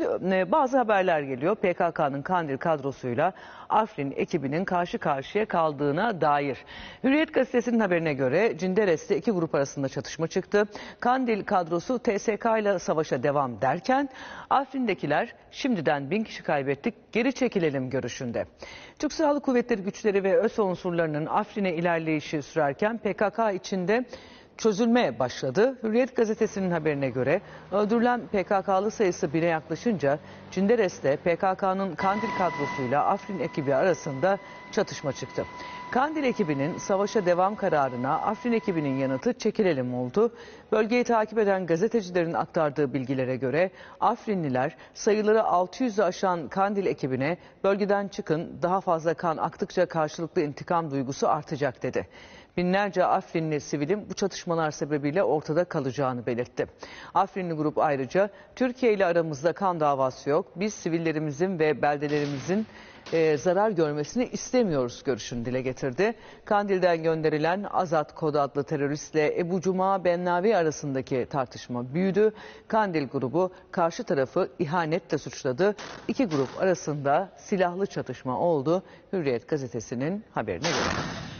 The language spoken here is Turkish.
Şimdi bazı haberler geliyor. PKK'nın Kandil kadrosuyla Afrin ekibinin karşı karşıya kaldığına dair. Hürriyet gazetesinin haberine göre Cinderes'te iki grup arasında çatışma çıktı. Kandil kadrosu TSK ile savaşa devam derken Afrin'dekiler şimdiden 1000 kişi kaybettik, geri çekilelim görüşünde. Türk Silahlı Kuvvetleri güçleri ve ÖSO unsurlarının Afrin'e ilerleyişi sürerken PKK içinde çözülme başladı. Hürriyet gazetesinin haberine göre öldürülen PKK'lı sayısı 1000'e yaklaşınca Cinderes'te PKK'nın Kandil kadrosuyla Afrin ekibi arasında çatışma çıktı. Kandil ekibinin savaşa devam kararına Afrin ekibinin yanıtı çekilelim oldu. Bölgeyi takip eden gazetecilerin aktardığı bilgilere göre Afrinliler sayıları 600'ü aşan Kandil ekibine bölgeden çıkın, daha fazla kan aktıkça karşılıklı intikam duygusu artacak dedi. Binlerce Afrinli sivilin bu çatışmalar sebebiyle ortada kalacağını belirtti. Afrinli grup ayrıca Türkiye ile aramızda kan davası yok, biz sivillerimizin ve beldelerimizin zarar görmesini istemiyoruz görüşünü dile getirdi. Kandil'den gönderilen Azat Kod adlı teröristle Ebu Cuma Bennavi arasındaki tartışma büyüdü. Kandil grubu karşı tarafı ihanetle suçladı. İki grup arasında silahlı çatışma oldu. Hürriyet gazetesinin haberine göre.